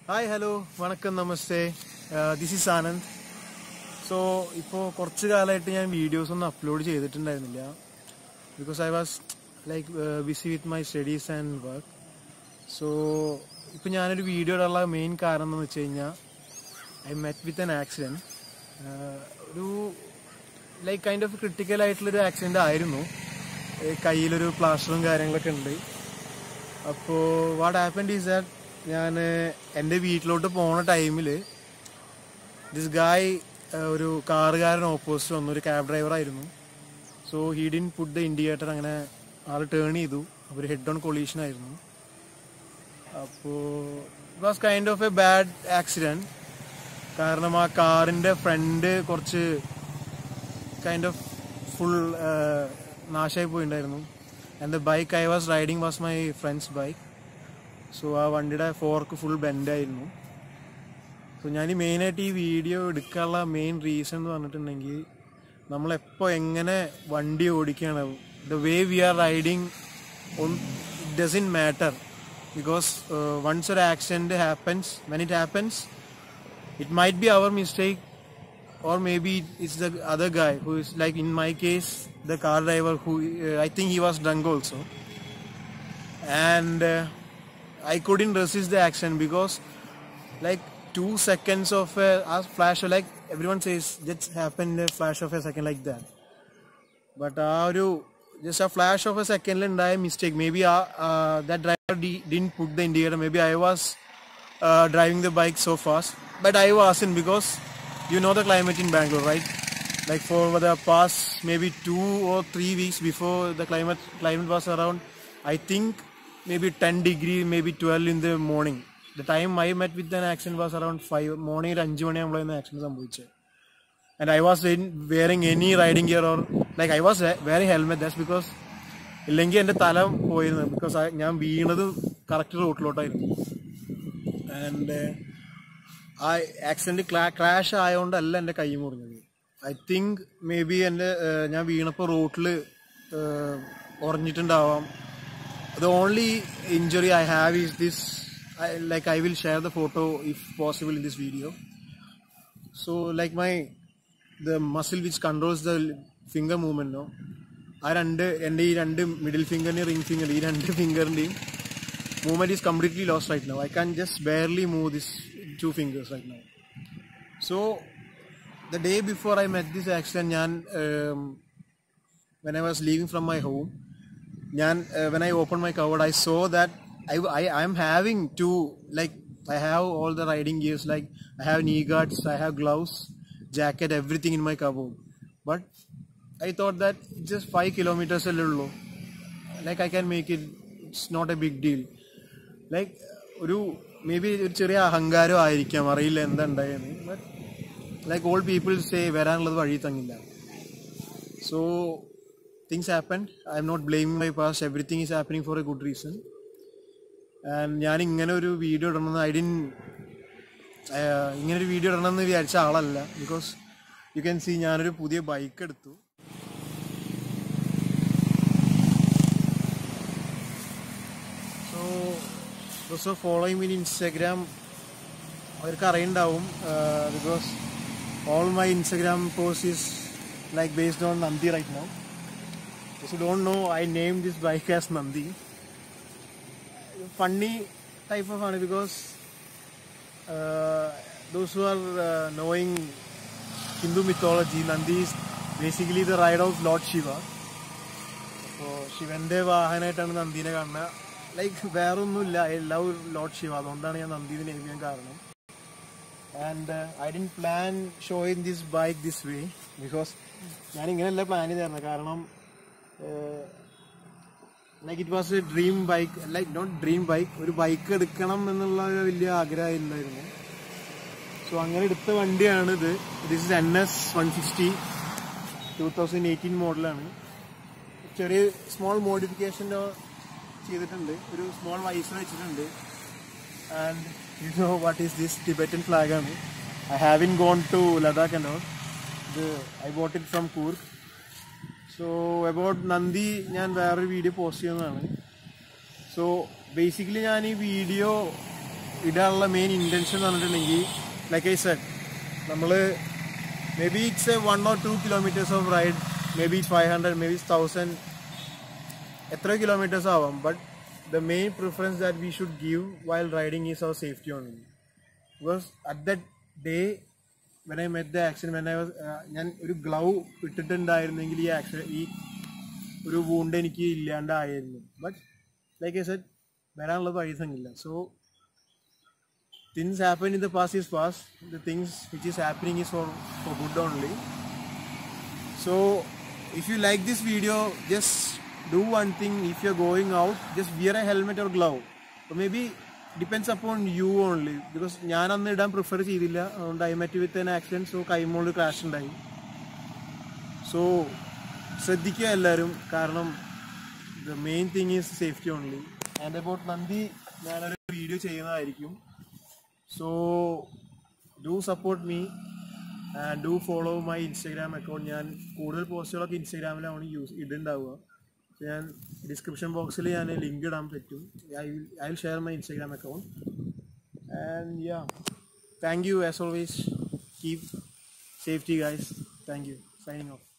Hi, hello, vanakkam, namaste. This is Anand. So, ipo korchu kaalayitte njan videos onnu upload cheyidittundaയിരുന്നില്ല because I was busy with my studies and work. So, ipo njan oru video idanulla main kaaranam ennu vecheyna I met with an accident. Oru kind of critical aayittulla oru accident aayirunnu. Kayyil oru plasterum കാര്യങ്ങളൊക്കെ ഉണ്ട്. അപ്പോൾ what happened is that ഞാൻ എൻ്റെ വീട്ടിലോട്ട് പോണ ടൈമിൽ this guy ഒരു കാറുകാരൻ opposite വന്നു, ഒരു ക്യാബ് ഡ്രൈവർ ആയിരുന്നു. So he didn't put the indicator, അങ്ങനെ ആൾ ടേൺ ചെയ്തു. ഒരു ഹെഡ് ഓൺ കൊളീഷൻ ആയിരുന്നു. അപ്പോൾ it was kind of a bad accident. കാരണം ആ കാറിൻ്റെ ഫ്രണ്ട് കുറച്ച് കൈൻഡ് ഓഫ് ഫുൾ നാശമായി പോയിട്ടുണ്ടായിരുന്നു. And the bike I was riding was my friend's bike. So ആ വണ്ടിയുടെ ഫോർക്ക് ഫുൾ ബെൻഡായിരുന്നു. സോ ഞാൻ മെയിനായിട്ട് ഈ വീഡിയോ എടുക്കാനുള്ള മെയിൻ റീസൺ എന്ന് പറഞ്ഞിട്ടുണ്ടെങ്കിൽ, നമ്മളെപ്പോൾ എങ്ങനെ വണ്ടി ഓടിക്കുകയാണ്, the way we are riding it doesn't matter. Because once ഒരു accident happens, when it happens it might be our mistake, or maybe it's the other guy who is, like in my case, the car driver who I think he was drunk also, and I couldn't resist the accident because 2 seconds of a flash, like everyone says just happened a flash of a second like that, but just a flash of a second and I mistake. Maybe that driver didn't put the indicator. Maybe I was driving the bike so fast, but I wasn't, because you know the climate in Bangalore, right? Like for the past maybe 2 or 3 weeks before, the climate was around, I think maybe 10 degrees, maybe 12 in the morning. The time I met with an accident was around 5 morning, 5 മണിയാകുമ്പോൾ an accident സംഭവിച്ചത്. And I was wearing any riding gear, or I was wearing helmet. That's because ഇല്ലെങ്കിൽ എൻ്റെ തല പോയിരുന്നു, because ഞാൻ വീണത് correct റോട്ടിലോട്ടായിരുന്നു. And ആ ആക്സിഡൻറ്റ് ക്രാഷ് ആയതുകൊണ്ടല്ല എൻ്റെ കൈ മുറിഞ്ഞത്. ഐ തിങ്ക് മേ ബി ഞാൻ വീണപ്പോൾ റോട്ടിൽ ഉറഞ്ഞിട്ടുണ്ടാവാം. The only injury I have is this. I will share the photo if possible in this video. So the muscle which controls the finger movement, no, എൻ്റെ ഈ രണ്ട് മിഡിൽ ഫിംഗറിൻ്റെയും റിംഗ് ഫിംഗർ, ഈ രണ്ട് ഫിംഗറിൻ്റെയും movement is completely lost right now. I can just barely move these 2 fingers right now. So the day before I met this accident, when I was leaving from my home, when I opened my cupboard, I saw that I am having I have all the riding gears, I have knee guards, I have gloves, jacket, everything in my cupboard. But I thought that it's just 5 kilometers a little low. I can make it. It's not a big deal. Maybe ഒരു ചെറിയ അഹങ്കാരം ആയിരിക്കാം, അറിയില്ല എന്താ ഉണ്ടായെന്ന്. But old people say വരാനുള്ളത് വഴി തങ്ങില്ല. So things happened. I'm not blaming my past. Everything is happening for a good reason. And ഞാൻ ഇങ്ങനെ ഒരു വീഡിയോ ഇടണമെന്ന് വിചാരിച്ച ആളല്ല. ബിക്കോസ് യു ക്യാൻ സീ, ഞാനൊരു പുതിയ ബൈക്ക് എടുത്തു. So following me in Instagram, അവർക്ക് അറിയുണ്ടാവും, because all my Instagram posts is based on Nandhi right now. If you don't know, I named this bike as Nandhi. Funny type of funny, because those who are knowing Hindu mythology, Nandhi is basically the ride of Lord Shiva. So ശിവന്റെ വാഹനമായിട്ടാണ് നന്ദിനെ കാണുന്നത്. വേറൊന്നുമില്ല, I love Lord Shiva, അതുകൊണ്ടാണ് ഞാൻ നന്ദി name ചെയ്യാൻ കാരണം. And I didn't plan showing this bike this way, because ഞാൻ ഇങ്ങനെയല്ല പ്ലാൻ ചെയ്തിരുന്നത്. കാരണം it was a dream bike, not dream bike, ഒരു ബൈക്ക് എടുക്കണം എന്നുള്ള വലിയ ആഗ്രഹം ഉണ്ടായിരുന്നു. സോ അങ്ങനെ എടുത്ത വണ്ടിയാണിത്. ദിസ് ഇസ് NS 160, 2018 മോഡലാണ്. ചെറിയ സ്മോൾ മോഡിഫിക്കേഷൻ്റെ ചെയ്തിട്ടുണ്ട്. ഒരു സ്മോൾ വൈസർ വെച്ചിട്ടുണ്ട്. And you know what is this? Tibetan flag ആണ്. I having gone to Ladakh and all. I bought it from Coorg. So about നന്ദി ഞാൻ വേറൊരു വീഡിയോ പോസ്റ്റ് ചെയ്യുന്നതാണ്. സോ ബേസിക്കലി ഞാൻ ഈ വീഡിയോ ഇടാനുള്ള മെയിൻ ഇൻറ്റൻഷൻ എന്ന് പറഞ്ഞിട്ടുണ്ടെങ്കിൽ ലൈക്ക് ഐ സെഡ് നമ്മൾ maybe it's a 1 or 2 kilometers of ride, maybe it's 500, maybe it's 1000, എത്ര കിലോമീറ്റേഴ്സ് ആവാം. But the main preference that we should give while riding is our safety only. Because at that day when I met the accident, when I was ഞാൻ ഒരു glove ഇട്ടിട്ടുണ്ടായിരുന്നെങ്കിൽ ഈ ഒരു wound എനിക്ക് ഇല്ലാണ്ടായിരുന്നു. But like I said വരാനുള്ള പൈസങ്ങില്ല. So things happen in the past is past. The things which is happening is for good only. So if you like this video, just do one thing. If you're going out, just wear a helmet or glove. Or maybe depends upon you only. Because ഞാൻ അന്ന് ഇടാൻ prefer ചെയ്തില്ല. അതുകൊണ്ട് I met with an accident. So കൈമോള് crash ഉണ്ടായി. So ശ്രദ്ധിക്കുക എല്ലാവരും. കാരണം the main thing is safety only. And about നന്ദി ഞാനൊരു വീഡിയോ ചെയ്യുന്നതായിരിക്കും. So do support me and do follow my Instagram account. ഞാൻ കൂടുതൽ പോസ്റ്റുകളൊക്കെ ഇൻസ്റ്റാഗ്രാമിലാണ് ഇടുണ്ടാവുക. ഞാൻ ഡിസ്ക്രിപ്ഷൻ ബോക്സിൽ ഞാൻ ലിങ്ക് ഇടാൻ പറ്റും. I will share my Instagram account. And yeah, thank you as always. Keep safety guys. Thank you. Signing off.